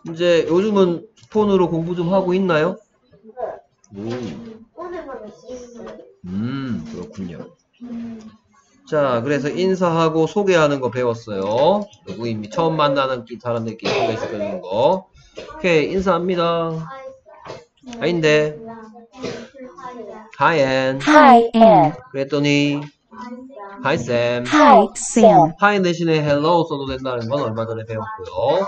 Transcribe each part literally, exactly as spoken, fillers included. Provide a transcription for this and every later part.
이제 요즘은 폰으로 공부 좀 하고 있나요? 음, 음 그렇군요. 자, 그래서 인사하고 소개하는 거 배웠어요. 누구입니? 처음 만나는 사람들끼리 소개시켜주는 거. 오케이, 인사합니다. 아닌데. Hi, Ann. Hi, Ann. 그랬더니 Hi, Sam. Hi, Sam. Hi 대신에 hello 써도 된다는 건 얼마 전에 배웠고요.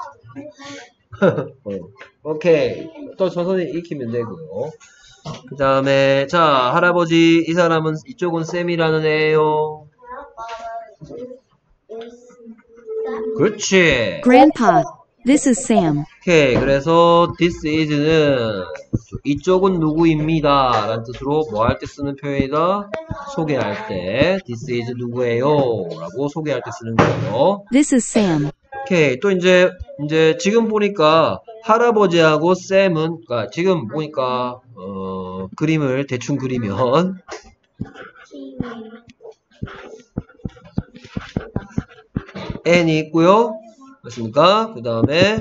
오케이. 또 천천히 익히면 되고요. 그 다음에 자, 할아버지 이 사람은 이쪽은 쌤이라는 애예요. 그렇지. Grandpa, this is Sam. 오케이. 그래서 this is는 이쪽은 누구입니다 라는 뜻으로 뭐 할 때 쓰는 표현이다? 소개할 때 this is 누구예요 라고 소개할 때 쓰는 거예요. This is Sam. 오케이. 또 이제 이제 지금 보니까 할아버지하고 쌤은 그러니까 지금 보니까 어, 그림을 대충 그리면 N이 있고요. 맞습니까? 그 다음에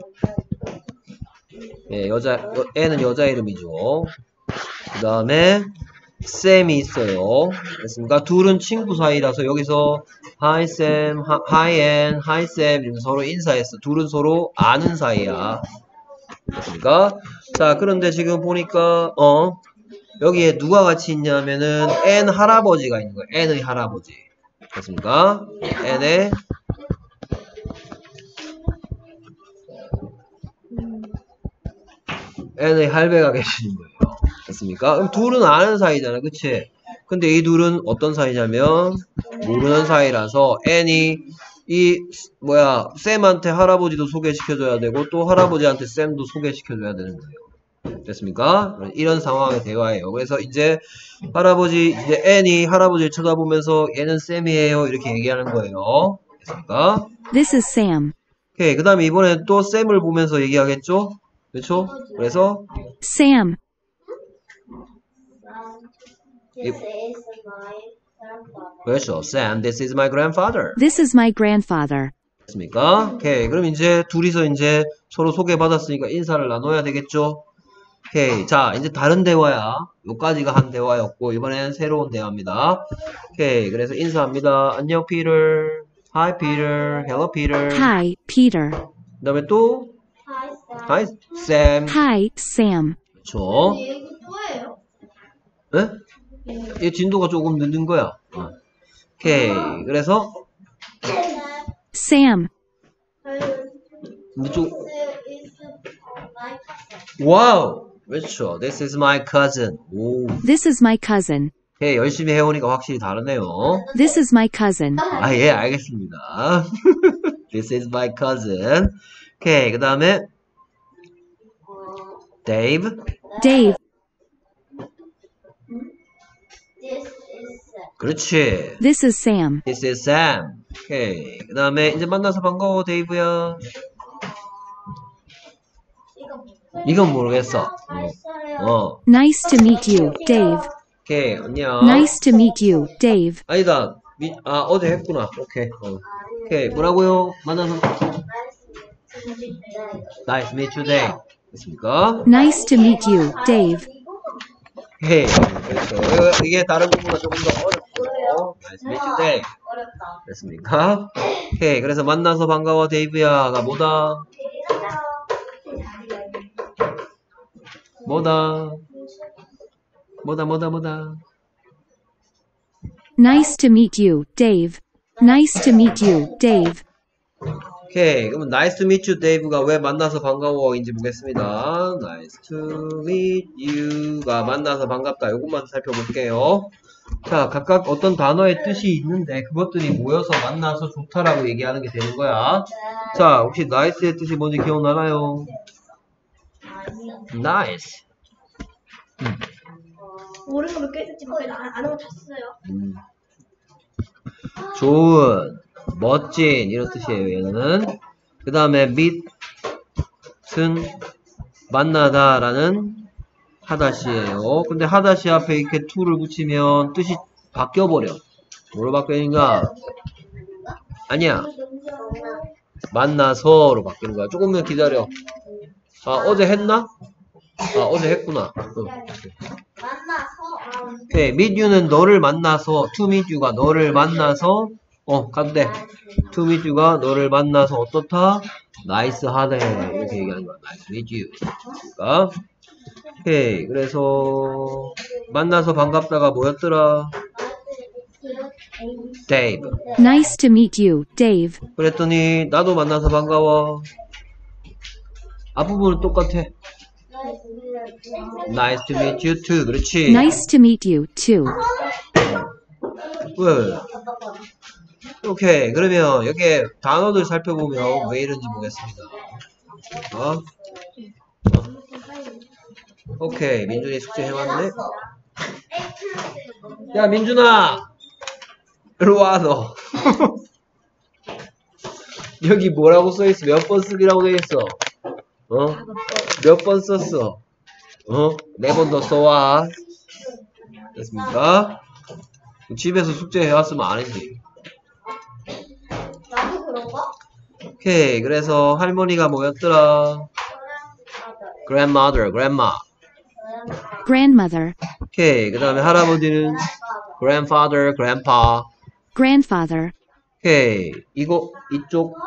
예, 여자 N은 여자 이름이죠. 그 다음에 쌤이 있어요. 됐습니까? 둘은 친구 사이라서 여기서 Hi Sam, Hi Ann, Hi Sam 이러면서 서로 인사했어. 둘은 서로 아는 사이야. 됐습니까? 자, 그런데 지금 보니까 어 여기에 누가 같이 있냐면은 N 할아버지가 있는 거예요. N의 할아버지. 됐습니까? N의 N의 할배가 계시는 거예요. 됐습니까? 그럼 둘은 아는 사이잖아. 그치? 근데 이 둘은 어떤 사이냐면 모르는 사이라서 N이 이 뭐야 쌤한테 할아버지도 소개시켜줘야 되고 또 할아버지한테 쌤도 소개시켜줘야 되는 거예요. 됐습니까? 이런 상황의 대화예요. 그래서 이제 할아버지 이제 N이 할아버지를 쳐다보면서 얘는 쌤이에요 이렇게 얘기하는 거예요. 됐습니까? This is Sam. 오케이. 그 다음에 이번에 또 쌤을 보면서 얘기하겠죠? 그렇죠? 그래서 Sam. This is my grandfather. 그렇죠. Sam, this is my grandfather. This is my grandfather. 됐습니까? 오케이. 그럼 이제 둘이서 이제 서로 소개받았으니까 인사를 나눠야 되겠죠? 오케이. 자, 이제 다른 대화야. 요까지가 한 대화였고, 이번엔 새로운 대화입니다. 오케이. 그래서 인사합니다. 안녕, Peter. Hi, Peter. Hello, Peter. Hi, Peter. 그 다음에 또, Hi, Sam. Hi, Sam. Hi, Sam. 그렇죠. 얘기 또예요? 네? 이 진도가 조금 늦는 거야. 어. 오케이. 그래서, Sam. 이쪽, This is my cousin. 와우! 그렇죠. This is my cousin. 오. This is my cousin. 예, 열심히 해오니까 확실히 다르네요. This is my cousin. 아, 예, 알겠습니다. This is my cousin. 오케이, 그 다음에 Dave. Dave. This is Sam. 그렇지. This is Sam. This is Sam. 오케이, 그 다음에 이제 만나서 반가워, 데이브야. 이건 모르겠어. 어. 어. Nice to meet you, Dave. 오케이, 안녕. Nice to meet you, Dave. 아니다. 미, 아, 어제 했구나. 오케이. 어. 오케이, 뭐라고요? 만나서. Nice to meet you, Dave. 됐습니까? Nice to meet you, Dave. 오케이. 그렇죠. 이게 다른 부분보다 조금 더 어렵죠. Nice to meet you, Dave. 어렵다. 됐습니까? 오케이. 그래서 만나서 반가워, 데이브야가 뭐다? 뭐다? 뭐다, 뭐다, 뭐다? Nice to meet you, Dave. Nice to meet you, Dave. 오케이. 그러면 nice to meet you, Dave가 왜 만나서 반가워인지 보겠습니다. Nice to meet you가 만나서 반갑다. 요것만 살펴볼게요. 자, 각각 어떤 단어의 뜻이 있는데 그것들이 모여서 만나서 좋다라고 얘기하는 게 되는 거야. 자, 혹시 nice의 뜻이 뭔지 기억나나요? Nice. 음. 모르는 거 몇 개 있었지만 그래도 안- 아는 거 다 써요. 음. 좋은, 멋진 이런 뜻이에요. 얘는. 그 다음에 meet은 만나다라는 하다시예요. 근데 하다시 앞에 이렇게 to를 붙이면 뜻이 바뀌어버려. 뭐로 바뀌는가? 아니야. 만나서로 바뀌는 거야. 조금만 기다려. 아, 어제 했나? 아, 어제 했구나. 응. 만나서. 오케이. meet you는 너를 만나서, to meet you가 너를 만나서, 어, 간대. to meet you가 너를 만나서 어떻다? nice 하네. 이렇게 얘기하는 거야. nice to meet you. 그러니까. 오케이. 그래서, 만나서 반갑다가 뭐였더라? Dave. Nice to meet you, Dave. 그랬더니, 나도 만나서 반가워. 앞부분은 똑같아. Nice to meet you too. 그렇지. Nice to meet you, too. 왜? 오케이. 그러면 여기에 단어들 살펴보면 왜 이런지 보겠습니다. 어? 오케이. 민준이 숙제 해왔네. 야, 민준아! 이리 와, 너. 여기 뭐라고 써있어? 몇 번 쓰기라고 돼있어? 어? 몇 번 썼어? 어? 네 번 더 써와. 됐습니까? 집에서 숙제 해왔으면 안 했지. 나도 그런 거? 오케이. 그래서 할머니가 뭐였더라? grandmother, grandma. Grandmother, 오케이. 그 다음에 할아버지는 grandfather, grandpa. grandfather, 오케이. 이거, 이쪽,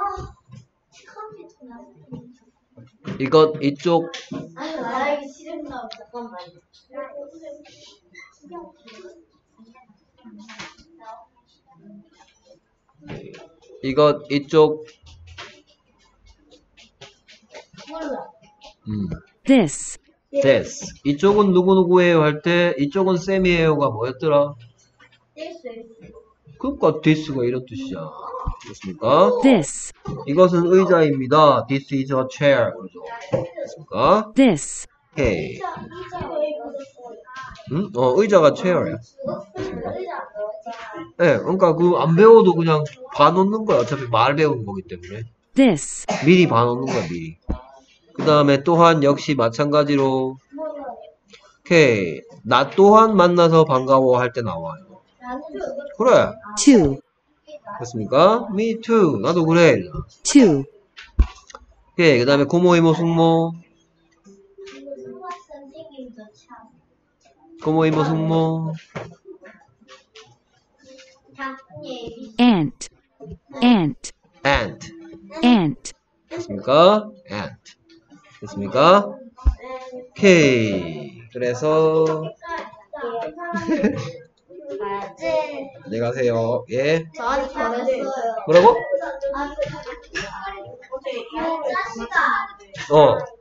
이것, 이쪽, 아니, 말하기 싫은가 잠깐만. 이것, 이쪽, 몰라. 음, this, this. 이쪽은 누구누구예요 할 때, 이쪽은 쌤이에요가 뭐였더라? 그니까 this가 이런 뜻이야. 됐습니까? this, 이것은 의자입니다. This is a chair. 그러죠. 됐습니까? this, 오케이. 응? 어, 의자가 chair야. 예, 네, 그러니까 그 안 배워도 그냥 봐놓는 거야. 어차피 말 배우는 거기 때문에. this, 미리 봐놓는 거야, 미리. 그 다음에 또한 역시 마찬가지로, 오케이. 나 또한 만나서 반가워 할 때 나와요. 그래. two, 됐습니까? Me too. 나도 그래. two, 오케이. 그 다음에 고모, 이모, 숙모. 고모, 이모, 숙모. aunt, aunt, aunt. aunt, 됐습니까? aunt. 됐습니까? 오케이. 그래서 안녕히 가세요. 예. 저한테 전했어요. 뭐라고? 어제 이거를 어.